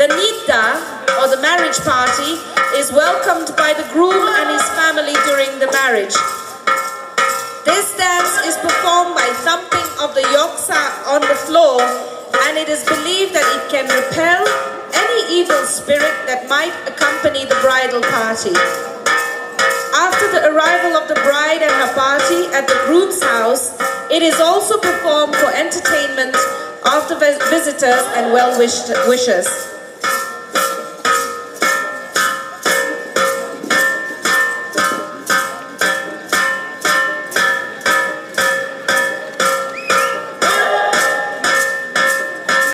The nidda, or the marriage party, is welcomed by the groom and his family during the marriage. This dance is performed by thumping of the yoksa on the floor, and it is believed that it can repel any evil spirit that might accompany the bridal party. After the arrival of the bride and her party at the groom's house, it is also performed for entertainment of the visitors and well-wishers.